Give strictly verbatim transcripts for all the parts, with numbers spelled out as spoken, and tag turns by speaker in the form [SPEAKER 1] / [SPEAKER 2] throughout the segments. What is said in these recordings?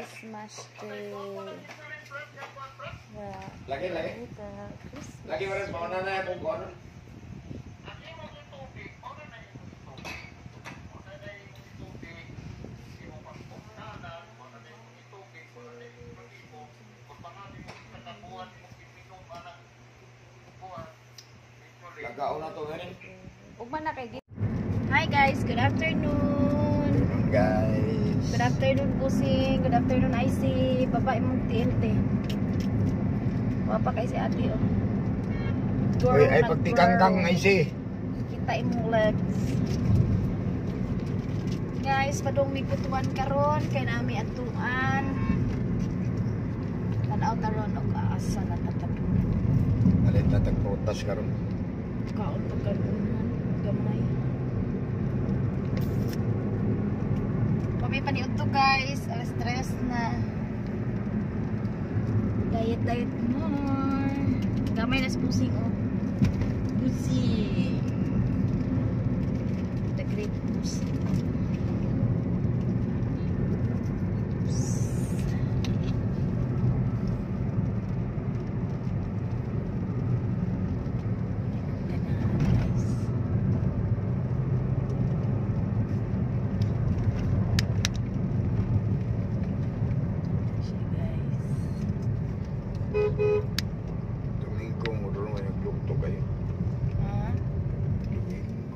[SPEAKER 1] Christmas tree. Yeah.
[SPEAKER 2] Lagi, lagi. Lagi mo rin, mauna na yung kung ano. Lagao na to rin.
[SPEAKER 1] Ugman na kay. Hi guys, good afternoon.
[SPEAKER 2] Guys.
[SPEAKER 1] Good afternoon Pusing, good afternoon I C. Babae mong T L T. Wapa kay si ate oh.
[SPEAKER 2] Uy, ay pagtikang-kang I C.
[SPEAKER 1] Kita imong legs. Guys, padong may kutuan karon kay nami atuan. Tanaw taron og asa na tatapon.
[SPEAKER 2] Alit na tagprotas karon.
[SPEAKER 1] Kaon to karon gamay. Kami paniud to guys, alas stress na. Diet diet more. Gamay na Pusing oh. Pusing. The great Pusing.
[SPEAKER 2] Domingo mo doon may naglukto kayo.
[SPEAKER 1] Ha?
[SPEAKER 2] Domingo.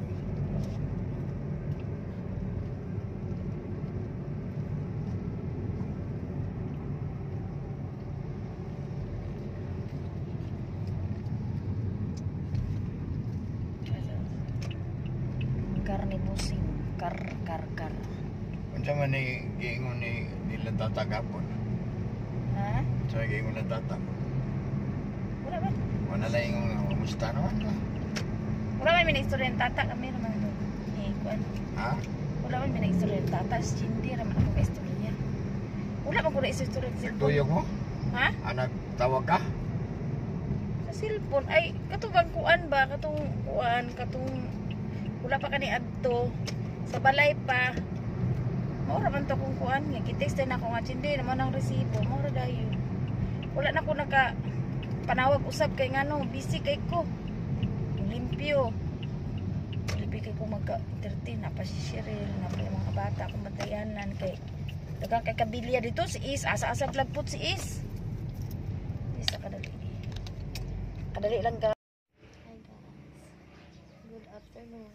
[SPEAKER 1] Karne Pusing. Kar kar kar.
[SPEAKER 2] Unsa man ni giingon ni nila tatagapon.
[SPEAKER 1] Ha?
[SPEAKER 2] Sa giingon na tatag.
[SPEAKER 1] Wala ba?
[SPEAKER 2] Wala na yung kumusta naman ka.
[SPEAKER 1] Wala man minag-istorya ng tata kami naman ito. Eh, kuan.
[SPEAKER 2] Ha?
[SPEAKER 1] Wala man minag-istorya ng tata. Hindi naman ako ka-istorya. Wala man ko na-istorya ng cellphone.
[SPEAKER 2] Nagtuyok mo?
[SPEAKER 1] Ha?
[SPEAKER 2] Anak tawag ka?
[SPEAKER 1] Sa cellphone. Ay, katong kuan ba? Katong kuan, katong wala pa kani adto. Sa balay pa. Maura man to kung kuan nga. Kitext din ako nga. Hindi naman ang resibo. Maura dayo. Wala na ko naka panawag usab kay ngano. Busy kay ko. Limpyo. Limpyo kay ko magka-entertain. Napa si Cheryl. Napa yung mga bata. Kung batayanan kay dagang kay kabilya dito. Si Is. Asa-asa vlogpot si Is. Isa kadali. Kadali lang ka. Hi guys. Good afternoon.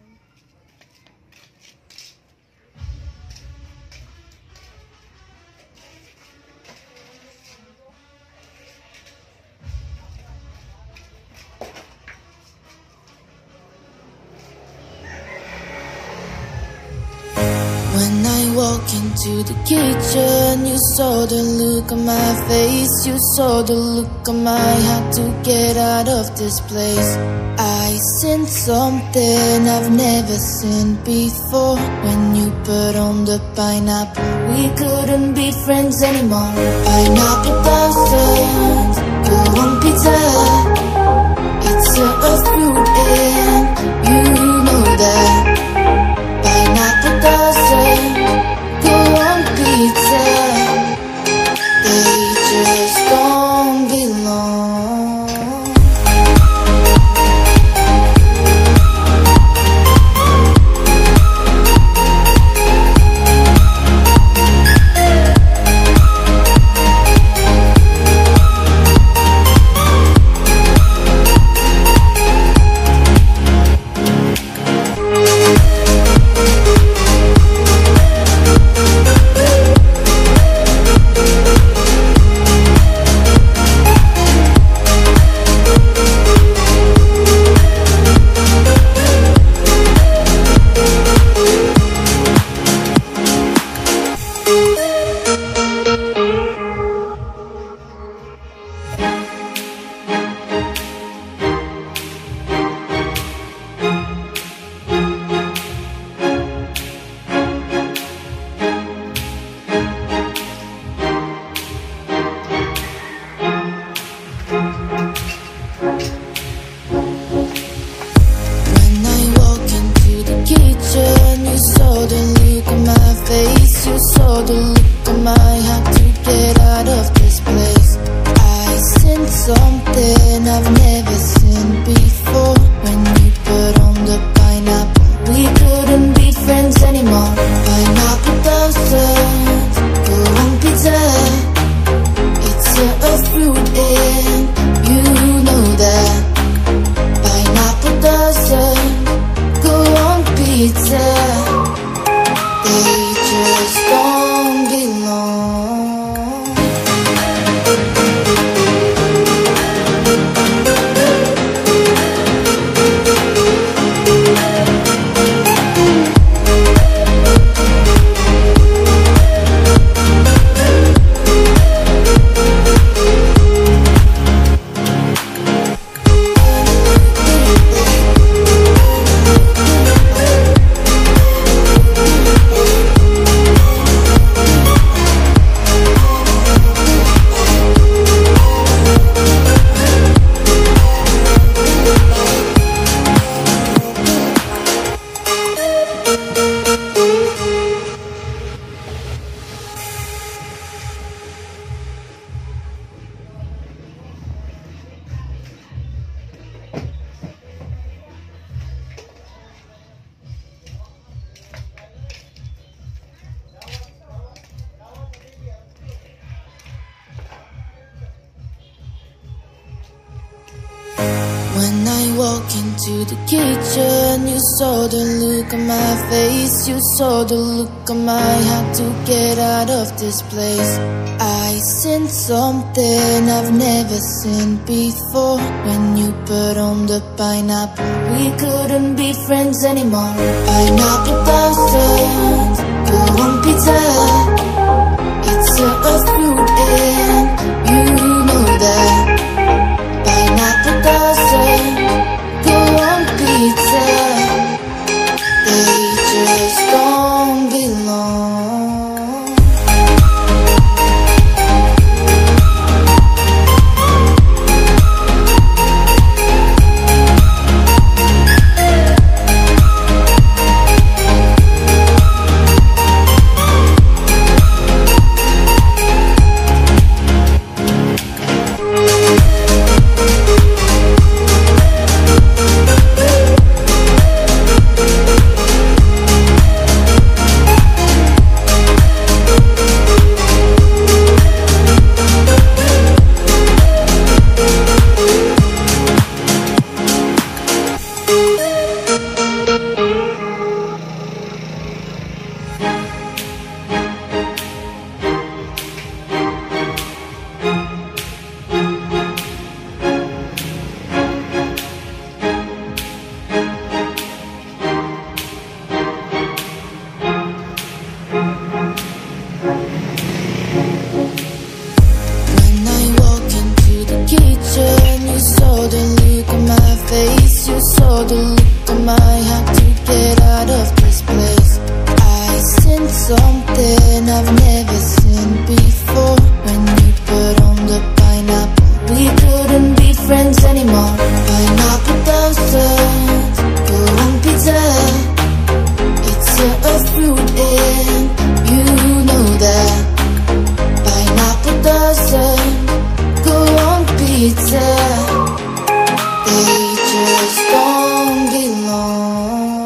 [SPEAKER 3] When I walk into the kitchen, you saw the look on my face. You saw the look on my had to get out of this place. I sensed something I've never seen before. When you put on the pineapple, we couldn't be friends anymore. Pineapple blossoms, go on pizza. It's a fruit and you know that. Pineapple doesn't go on pizza. They just don't belong. anymore. Pineapple dozens, go on pizza. It's a fruit and you know that. Pineapple dozens, go on pizza. They just don't belong. When I walk into the kitchen, you saw the look on my face. You saw the look on my heart to get out of this place. I sensed something I've never seen before. When you put on the pineapple, we couldn't be friends anymore. Pineapple dozens, go on pizza. It's a, a fruit and you know that. Pineapple doesn't go on pizza. They just don't belong. Something I've never seen before. When you put on the pineapple, we couldn't be friends anymore. Pineapple dozens, go on pizza. It's a, a fruit and you know that. Pineapple dozens, go on pizza. They just don't belong.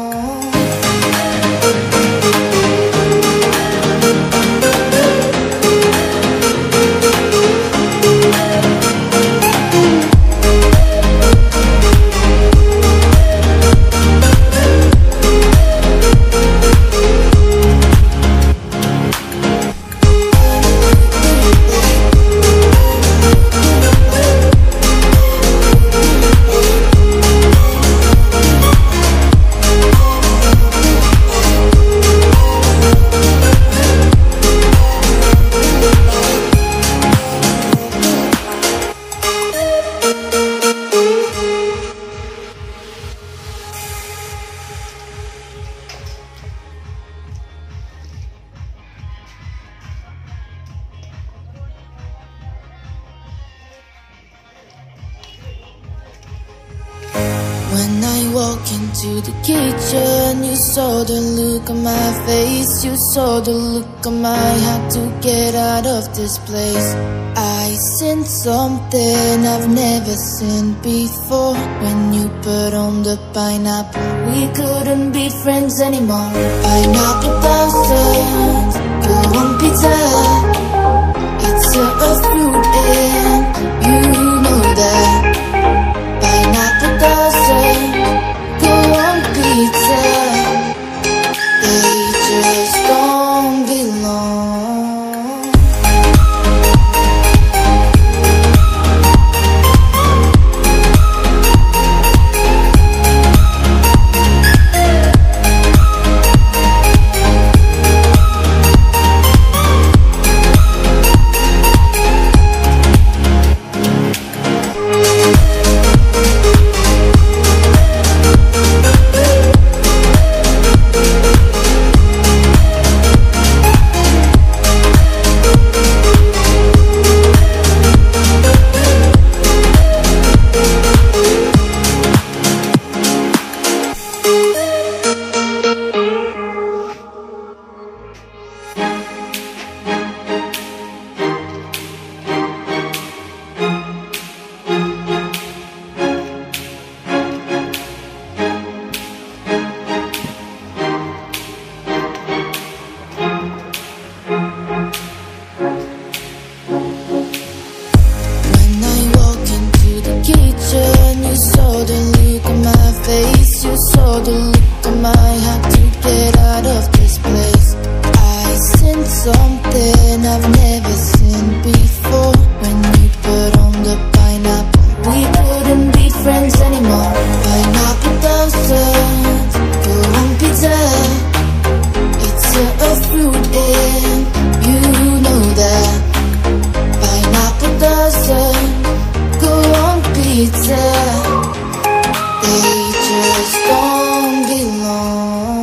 [SPEAKER 3] When I walk into the kitchen, you saw the look on my face. You saw the look on my heart to get out of this place. I sensed something I've never seen before. When you put on the pineapple, we couldn't be friends anymore. Pineapple fruit and you know that pineapple doesn't go on pizza. They just don't belong.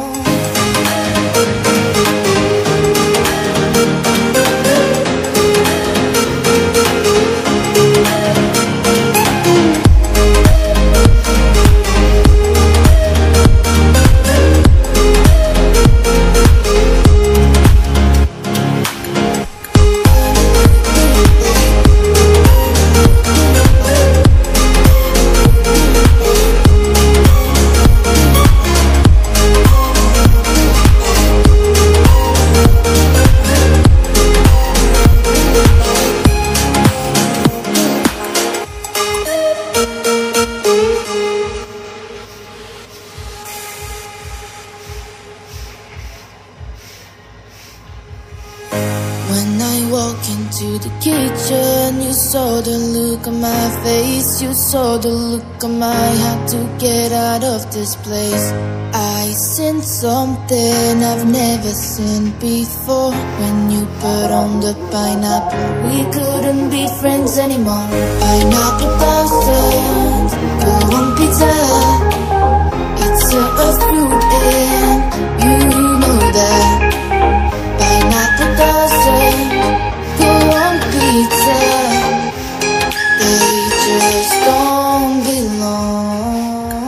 [SPEAKER 3] When I walk into the kitchen, you saw the look on my face. You saw the look on my had to get out of this place. I seen something I've never seen before. When you put on the pineapple, we couldn't be friends anymore. Pineapple doesn't go on pizza. It's a, a fruit and you know that. Pineapple doesn't go on pizza. They just don't belong.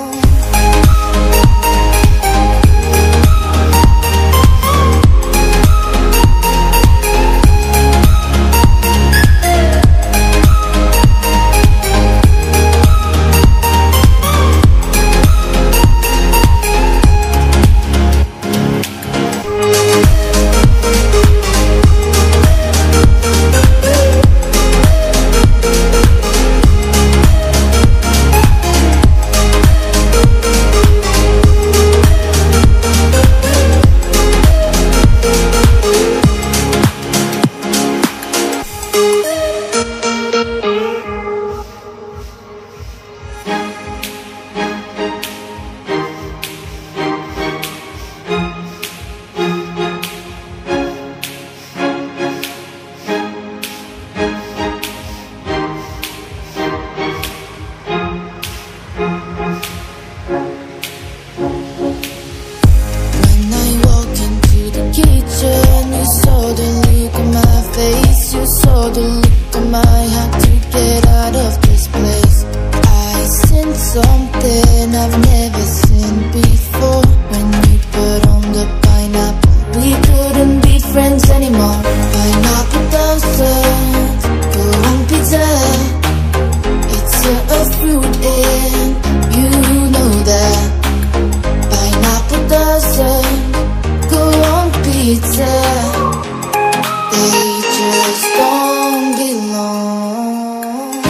[SPEAKER 3] You saw the look on my had to get out of this place. I seen something I've never seen before. When you put on the pineapple, we couldn't be friends anymore. Pineapple doesn't go on pizza. It's a, a fruit and you know that. Pineapple doesn't go on pizza. They just don't belong.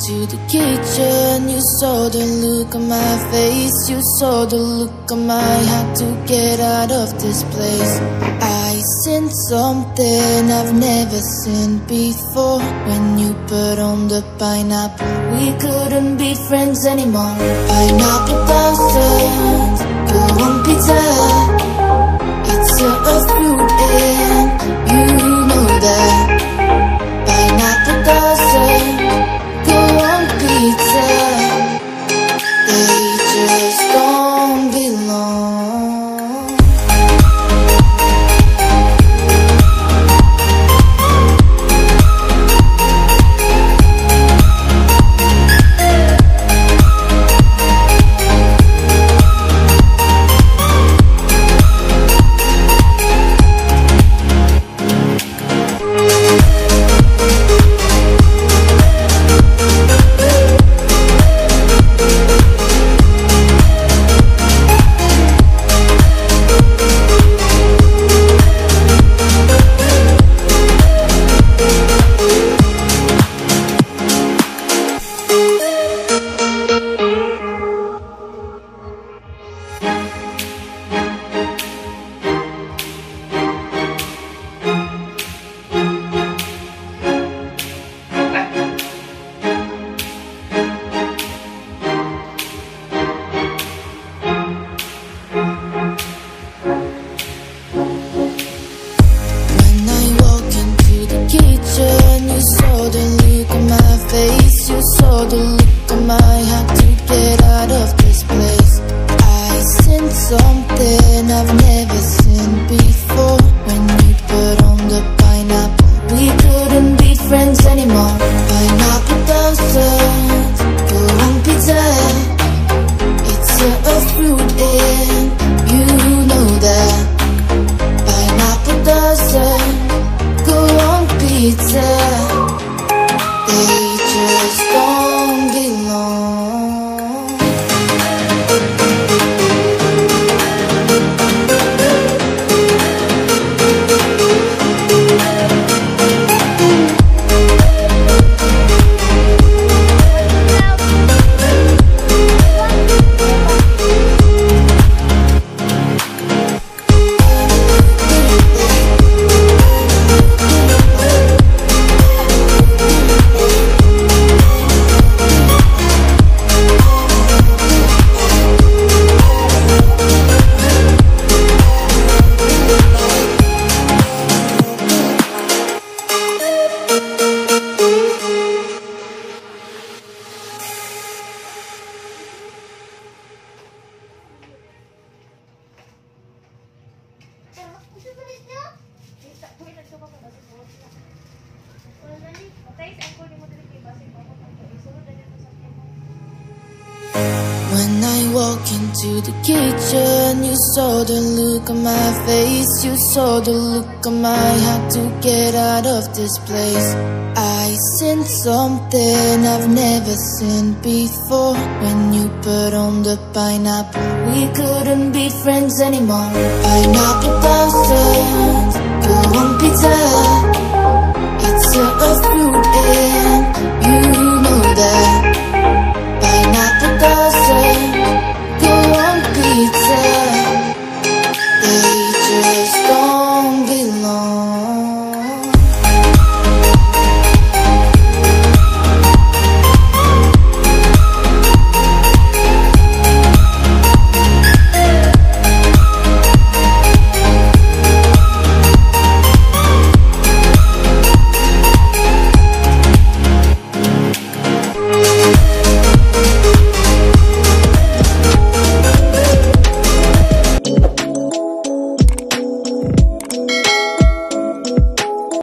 [SPEAKER 3] into the kitchen, you saw the look on my face, you saw the look on my heart to get out of this place. I seen something I've never seen before. When you put on the pineapple, we couldn't be friends anymore. Pineapple thousand, go on pizza. It's a, a fruit and you know that. Pineapple doesn't go on pizza. They just don't belong. When I walk into the kitchen, you saw the look on my face, you saw the look on my heart to get out of this place. I seen something I've never seen before. When you put on the pineapple, we couldn't be friends anymore. Pineapple thousand